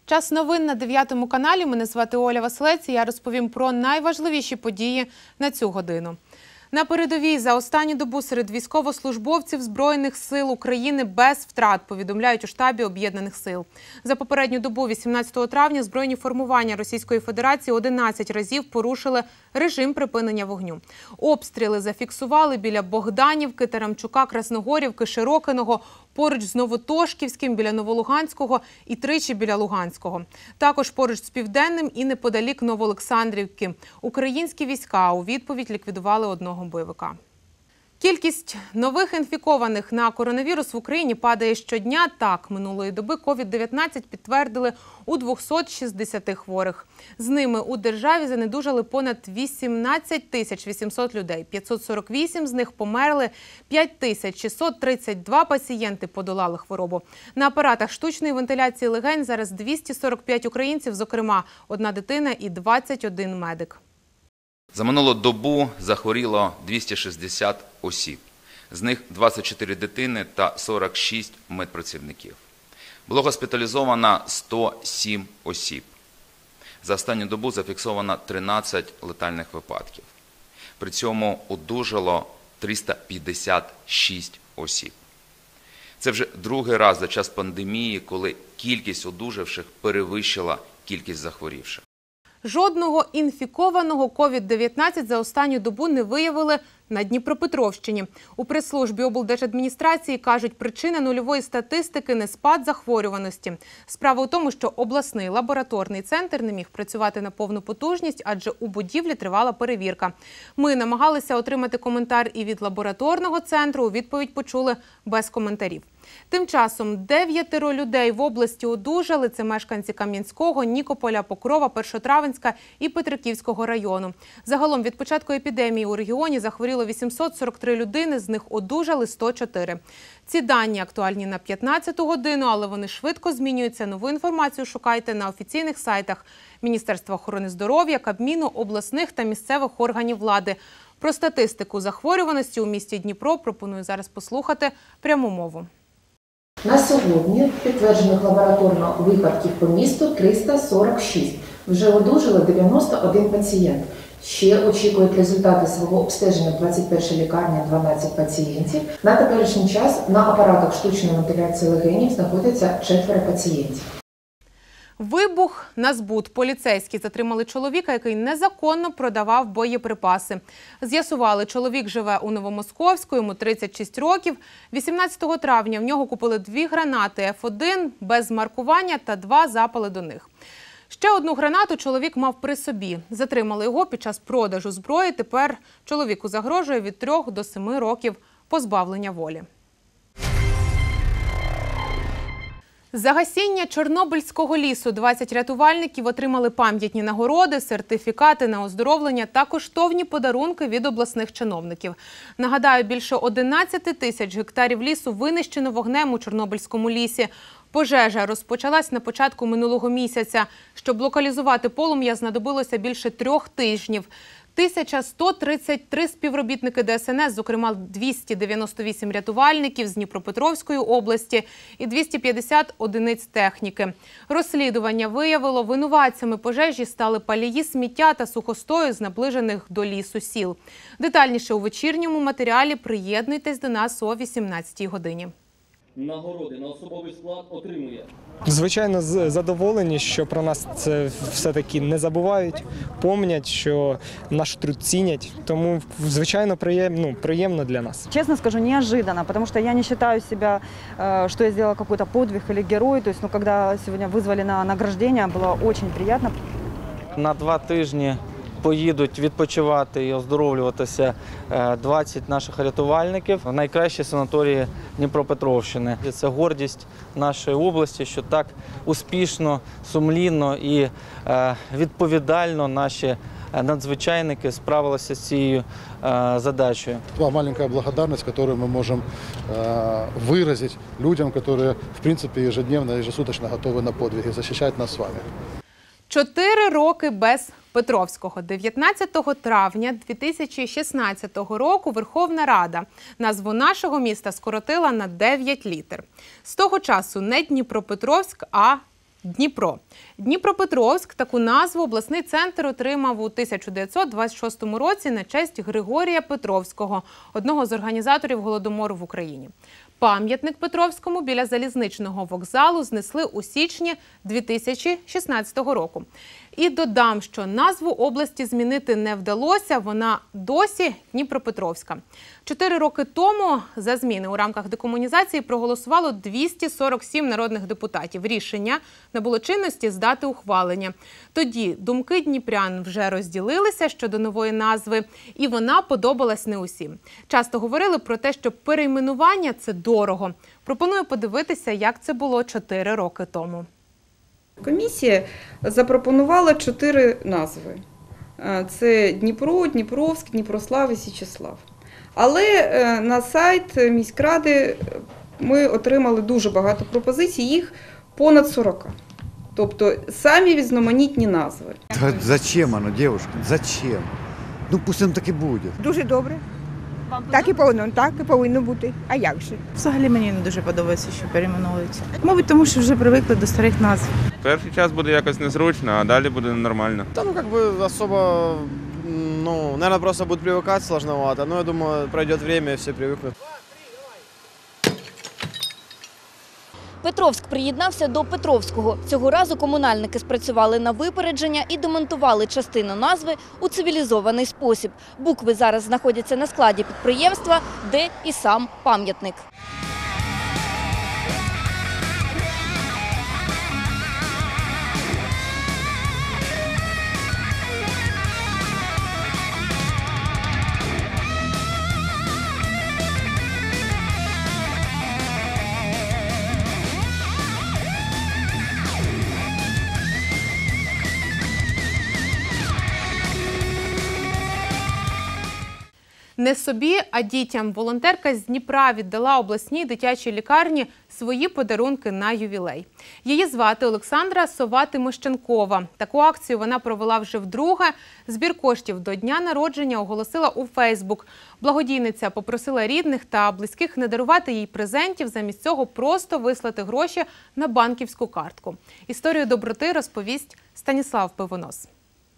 Час новин на 9 каналі. Мене звати Оля Василець і я розповім про найважливіші події на цю годину. На передовій за останню добу серед військовослужбовців Збройних сил України без втрат, повідомляють у штабі Об'єднаних сил. За попередню добу 18 травня збройні формування Російської Федерації 11 разів порушили режим припинення вогню. Обстріли зафіксували біля Богданівки, Теремчука, Красногорівки, Широкиного, поруч з Новотошківським, біля Новолуганського і тричі біля Луганського. Також поруч з Південним і неподалік Новоолександрівки. Українські війська у відповідь ліквідували одного бойовика. Кількість нових інфікованих на коронавірус в Україні падає щодня. Так, минулої доби COVID-19 підтвердили у 260 хворих. З ними у державі занедужали понад 18 800 людей. 548 з них померли, 5632 пацієнти подолали хворобу. На апаратах штучної вентиляції легень зараз 245 українців, зокрема, одна дитина і 21 медик. За минулу добу захворіло 260 осіб, з них 24 дитини та 46 медпрацівників. Було госпіталізовано 107 осіб. За останню добу зафіксовано 13 летальних випадків. При цьому одужало 356 осіб. Це вже другий раз за час пандемії, коли кількість одужавших перевищила кількість захворівших. Жодного інфікованого COVID-19 за останню добу не виявили на Дніпропетровщині. У прес-службі облдержадміністрації кажуть, причина нульової статистики – не спад захворюваності. Справа у тому, що обласний лабораторний центр не міг працювати на повну потужність, адже у будівлі тривала перевірка. Ми намагалися отримати коментар і від лабораторного центру, у відповідь почули без коментарів. Тим часом 9 людей в області одужали. Це мешканці Кам'янського, Нікополя, Покрова, Першотравенська і Петриківського району. Загалом від початку епідемії у регіоні захворіло 843 людини, з них одужали 104. Ці дані актуальні на 15-ту годину, але вони швидко змінюються. Нову інформацію шукайте на офіційних сайтах Міністерства охорони здоров'я, Кабміну, обласних та місцевих органів влади. Про статистику захворюваності у місті Дніпро пропоную зараз послухати пряму мову. На сьогодні підтверджених лабораторно випадків по місту 346. Вже одужали 91 пацієнт. Ще очікують результати свого обстеження 21 лікарня 12 пацієнтів. На теперішній час на апаратах штучної вентиляції легенів знаходяться 4 пацієнтів. Вибух на збут. Поліцейські затримали чоловіка, який незаконно продавав боєприпаси. З'ясували, чоловік живе у Новомосковську, йому 36 років. 18 травня в нього купили 2 гранати F1 без маркування та 2 запали до них. Ще одну гранату чоловік мав при собі. Затримали його під час продажу зброї. Тепер чоловіку загрожує від 3 до 7 років позбавлення волі. За гасіння Чорнобильського лісу 20 рятувальників отримали пам'ятні нагороди, сертифікати на оздоровлення та коштовні подарунки від обласних чиновників. Нагадаю, більше 11 тисяч гектарів лісу винищено вогнем у Чорнобильському лісі. Пожежа розпочалась на початку минулого місяця. Щоб локалізувати полум'я, знадобилося більше 3 тижнів. 1133 співробітники ДСНС, зокрема 298 рятувальників з Дніпропетровської області і 250 одиниць техніки. Розслідування виявило, винуватцями пожежі стали палії сміття та сухостою з наближених до лісу сіл. Детальніше у вечірньому матеріалі. Приєднуйтесь до нас о 18-й годині. Нагороди на особовий склад отримує. Звичайно, задоволені, що про нас це все-таки не забувають, пам'ятають, що наш труд цінять. Тому, звичайно, приємно для нас. Честно скажу, неожиданно, потому что я не считаю себя, что я сделала какой-то подвиг или герой. То есть, когда сегодня вызвали на награждение, было очень приятно. На 2 тижні поїдуть відпочивати і оздоровлюватися 20 наших рятувальників в найкращі санаторії Дніпропетровщини. Це гордість нашої області, що так успішно, сумлінно і відповідально наші надзвичайники справилися з цією задачею. Маленькая благодарность, которую мы можем выразить людям, которые, в принципе, ежедневно, ежесуточно готовы на подвиги, защищать нас с вами. 4 роки без Петровського. 19 травня 2016 року Верховна Рада назву нашого міста скоротила на 9 літер. З того часу не Дніпропетровськ, а Дніпро. Дніпропетровськ – таку назву обласний центр отримав у 1926 році на честь Григорія Петровського, одного з організаторів Голодомору в Україні. Пам'ятник Петровському біля залізничного вокзалу знесли у січні 2016 року. І додам, що назву області змінити не вдалося, вона досі Дніпропетровська. 4 роки тому за зміни у рамках декомунізації проголосувало 247 народних депутатів. Рішення набуло чинності з дати ухвалення. Тоді думки дніпрян вже розділилися щодо нової назви, і вона подобалась не усім. Часто говорили про те, що перейменування – це дорого. Пропоную подивитися, як це було 4 роки тому. Комісія запропонувала 4 назви. Це Дніпро, Дніпровськ, Дніпрослав і Січеслав. Але на сайт міськради ми отримали дуже багато пропозицій, їх понад 40. Тобто самі різноманітні назви. Зачем воно, дівчатка? Зачем? Ну пусть воно так і буде. Дуже добре. Так і повинно бути. А як же? Взагалі мені не дуже подобається, що перейменовуються. Мабуть, тому що вже привикли до старих назв. Перший час буде якось незручно, а далі буде нормально. Та особо, наверное, просто будет привыкать сложновато. Но я думаю, пройдет время и все привыкнут. Петровськ приєднався до Петровського. Цього разу комунальники спрацювали на випередження і демонтували частину назви у цивілізований спосіб. Букви зараз знаходяться на складі підприємства, де і сам пам'ятник. Не собі, а дітям. Волонтерка з Дніпра віддала обласній дитячій лікарні свої подарунки на ювілей. Її звати Олександра Сова-Тимощенкова. Таку акцію вона провела вже вдруге. Збір коштів до дня народження оголосила у Фейсбук. Благодійниця попросила рідних та близьких не дарувати їй презентів, замість цього просто вислати гроші на банківську картку. Історію доброти розповість Станіслав Пивонос.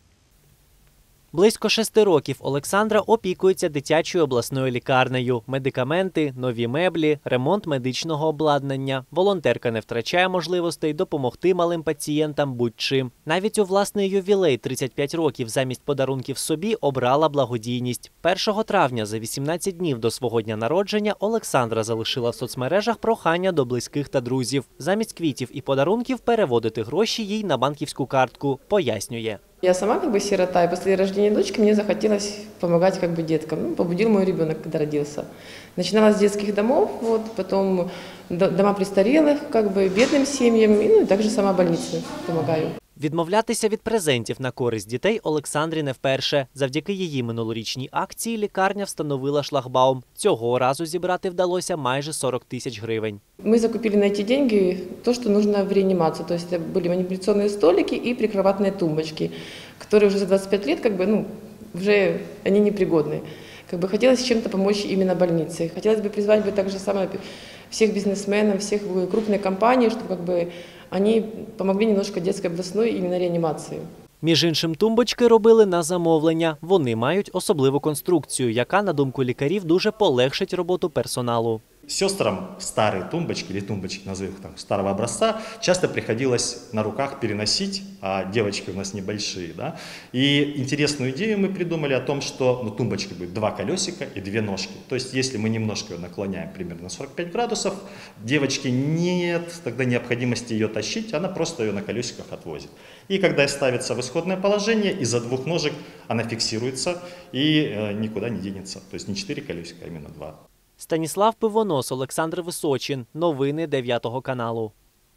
Близько 6 років Олександра опікується дитячою обласною лікарнею. Медикаменти, нові меблі, ремонт медичного обладнання. Волонтерка не втрачає можливостей допомогти малим пацієнтам будь-чим. Навіть у власний ювілей 35 років замість подарунків собі обрала благодійність. 1 травня, за 18 днів до свого дня народження, Олександра залишила в соцмережах прохання до близьких та друзів. Замість квітів і подарунків переводити гроші їй на банківську картку, пояснює. Я сама сирота, и после рождения дочки мне захотелось помогать деткам. Побудил мой ребенок, когда родился. Начинала с детских домов, потом дома престарелых, бедным семьям, и также сама больница помогаю. Відмовлятися від презентів на користь дітей Олександрі не вперше. Завдяки її минулорічній акції лікарня встановила шлагбаум. Цього разу зібрати вдалося майже 40 тисяч гривень. Мы закупили на эти деньги то, что нужно в реанимацию. То есть это были манипуляционные столики и прикроватные тумбочки, которые уже за 25 лет уже они непригодны. Хотелось чем-то помочь именно больнице. Хотелось бы призвать также всех бизнесменов, всех крупных компаний, чтобы они помогли немножко детской областной именно реанимации. Між іншим, тумбочки робили на замовлення. Вони мають особливу конструкцію, яка, на думку лікарів, дуже полегшить роботу персоналу. Сестрам старые тумбочки, или тумбочки, назовем их старого образца, часто приходилось на руках переносить, а девочки у нас небольшие. Да? И интересную идею мы придумали о том, что тумбочки будет 2 колесика и 2 ножки. То есть, если мы немножко ее наклоняем примерно на 45 градусов, девочке нет тогда необходимости ее тащить, она просто ее на колесиках отвозит. И когда ставится в исходное положение, из-за 2 ножек она фиксируется и никуда не денется. То есть не 4 колесика, а именно 2. Станіслав Пивонос, Олександр Височин. Новини 9 каналу.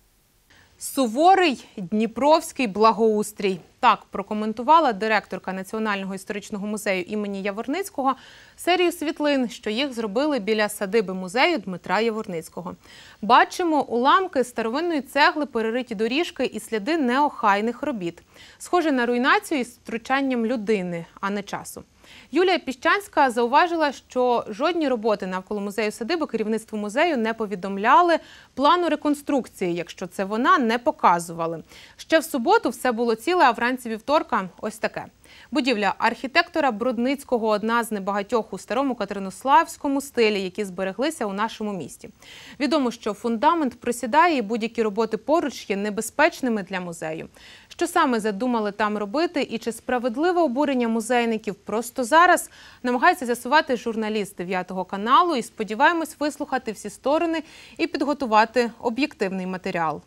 Суворий дніпровський благоустрій. Так прокоментувала директорка Національного історичного музею імені Яворницького серію світлин, що їх зробили біля садиби музею Дмитра Яворницького. Бачимо уламки старовинної цегли, перериті доріжки і сліди неохайних робіт. Схоже на руйнацію із втручанням людини, а не часу. Юлія Піщанська зауважила, що жодні роботи навколо музею-садиби керівництву музею не повідомляли плану реконструкції, якщо це вона, не показували. Ще в суботу все було ціле, а вранці вівторка – ось таке. Будівля архітектора Бродницького – одна з небагатьох у старому катеринославському стилі, які збереглися у нашому місті. Відомо, що фундамент просідає і будь-які роботи поруч є небезпечними для музею. Що саме задумали там робити і чи справедливе обурення музейників просто зараз, намагається з'ясувати журналіст 9 каналу і сподіваємось вислухати всі сторони і підготувати об'єктивний матеріал.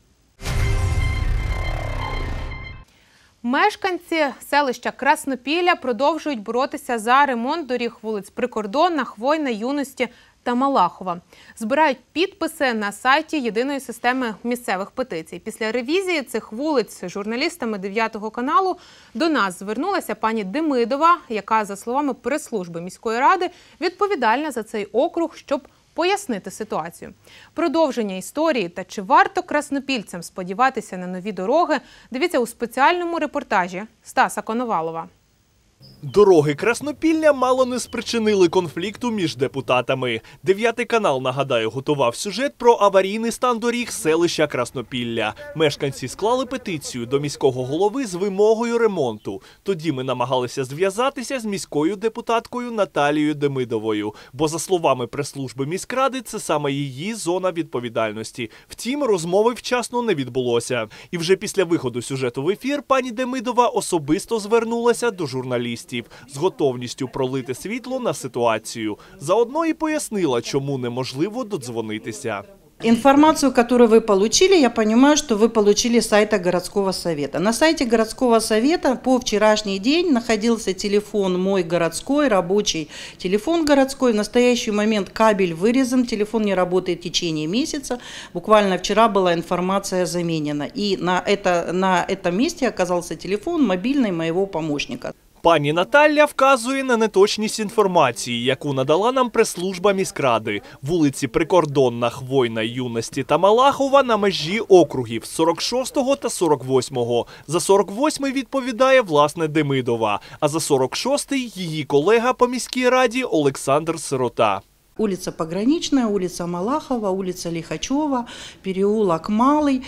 Мешканці селища Краснопілля продовжують боротися за ремонт доріг вулиць Прикордонна, Хвойна, Юності та Малахова. Збирають підписи на сайті єдиної системи місцевих петицій. Після ревізії цих вулиць журналістами 9 каналу до нас звернулася пані Демидова, яка, за словами прес-служби міської ради, відповідальна за цей округ, щоб пояснити ситуацію. Продовження історії та чи варто краснопільцям сподіватися на нові дороги, дивіться у спеціальному репортажі Стаса Коновалова. Дороги Краснопілля мало не спричинили конфлікту між депутатами. 9 канал, нагадаю, готував сюжет про аварійний стан доріг селища Краснопілля. Мешканці склали петицію до міського голови з вимогою ремонту. Тоді ми намагалися зв'язатися з міською депутаткою Наталією Демидовою. Бо, за словами прес-служби міськради, це саме її зона відповідальності. Втім, розмови вчасно не відбулося. І вже після виходу сюжету в ефір пані Демидова особисто звернулася до журналістів з готовністю пролити світло на ситуацію. Заодно і пояснила, чому неможливо додзвонитися. Информацию, которую вы получили, я понимаю, что вы получили с сайта городского совета. На сайте городского совета по вчерашний день находился телефон мой городской, рабочий телефон городской. В настоящий момент кабель вырезан, телефон не работает в течение месяца. Буквально вчера была информация заменена. И на этом месте оказался телефон мобильный моего помощника. Пані Наталя вказує на неточність інформації, яку надала нам прес-служба міськради. Вулиці Прикордонна, Хвойна, Юності та Малахова на межі округів 46-го та 48-го. За 48-й відповідає власне Демидова, а за 46-й її колега по міській раді Олександр Сирота. Улица Пограничная, улица Малахова, улица Лихачева, переулок Малый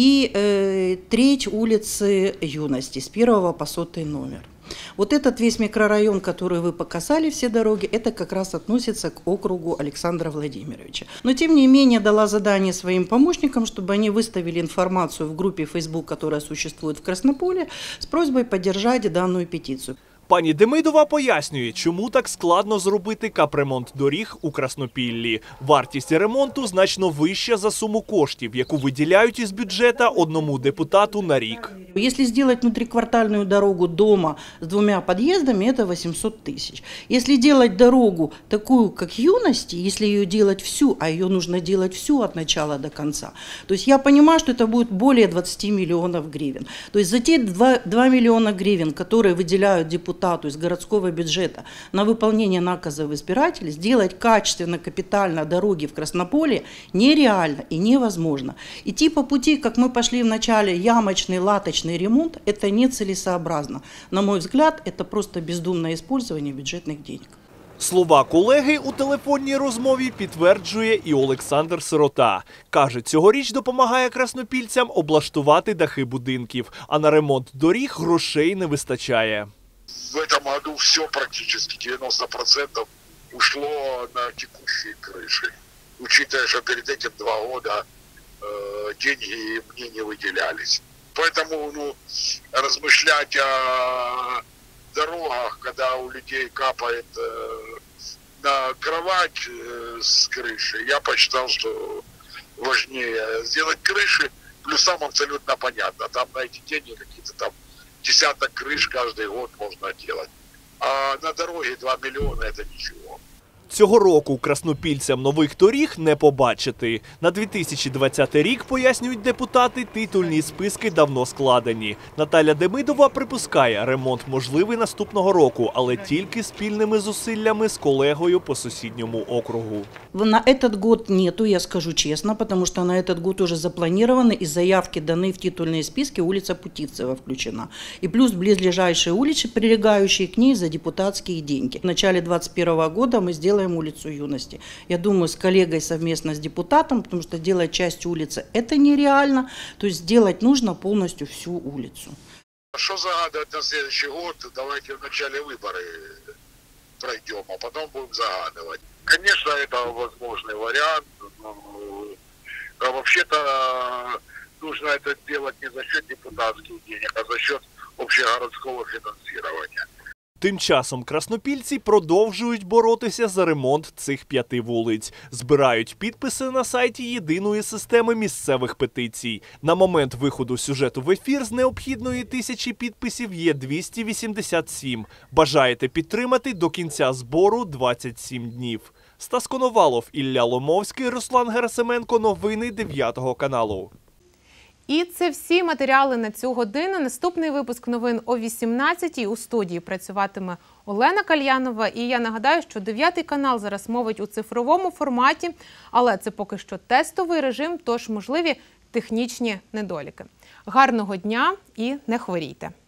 и треть улицы Юности с 1 по 100 номер. Вот этот весь микрорайон, который вы показали, все дороги, это как раз относится к округу Александра Владимировича. Но тем не менее дала задание своим помощникам, чтобы они выставили информацию в группе Facebook, которая существует в Краснополе, с просьбой поддержать данную петицию. Пані Демидова пояснює, чому так складно зробити капремонт доріг у Краснопіллі. Вартість ремонту значно вища за суму коштів, яку виділяють із бюджету одному депутату на рік. Если сделать внутриквартальную дорогу дома с 2 подъездами, это 800 тысяч. Если делать дорогу такую, как Юности, если ее делать всю, а ее нужно делать всю от начала до конца, то есть я понимаю, что это будет более 20 миллионов гривен. То есть за те 2 миллиона гривен, которые выделяют депутату из городского бюджета на выполнение наказов избирателей, сделать качественно, капитально дороги в Краснополе нереально и невозможно. Идти по пути, как мы пошли в начале, ямочный, латочный ремонт, это нецелесообразно. На мой взгляд, это просто бездумное использование бюджетных денег. Слова колеги у телефонній розмові підтверджує і Олександр Сирота. Каже, цьогоріч допомагає краснопільцям облаштувати дахи будинків, а на ремонт доріг грошей не вистачає. В этом году все практически, 90% ушло на текущие крыши. Учитывая, что перед этим 2 года деньги мне не выделялись. Поэтому размышлять о дорогах, когда у людей капает на кровать с крыши, я посчитал, что важнее сделать крыши. Плюсам абсолютно понятно. Там на эти деньги какие-то там десяток крыш каждый год можно делать. А на дороге 2 миллиона – это ничего. Цього року краснопільцям нових доріг не побачити. На 2020 рік, пояснюють депутати, титульні списки давно складені. Наталя Демидова припускає, ремонт можливий наступного року, але тільки спільними зусиллями з колегою по сусідньому округу. На этот год нету, я скажу честно, потому что на этот год уже запланированы и заявки даны в титульные списки, улица Путивцева включена. И плюс близлежащие улицы, прилегающие к ней за депутатские деньги. В начале 2021 года мы сделаем улицу Юности. Я думаю, с коллегой совместно с депутатом, потому что делать часть улицы это нереально, то есть сделать нужно полностью всю улицу. Что загадывать на следующий год? Давайте вначале выборы пройдем, а потом будем загадывать. Конечно, это возможный вариант. А вообще-то нужно это сделать не за счет депутатских денег, а за счет общегородского финансирования. Тим часом краснопільці продовжують боротися за ремонт цих 5 вулиць. Збирають підписи на сайті єдиної системи місцевих петицій. На момент виходу сюжету в ефір з необхідної 1000 підписів є 287. Бажаєте підтримати до кінця збору 27 днів. Стас Коновалов, Ілля Ломовський, Руслан Герасименко. Новини 9 каналу. І це всі матеріали на цю годину. Наступний випуск новин о 18-й. У студії працюватиме Олена Кальянова. І я нагадаю, що 9 канал зараз мовить у цифровому форматі, але це поки що тестовий режим, тож можливі технічні недоліки. Гарного дня і не хворійте!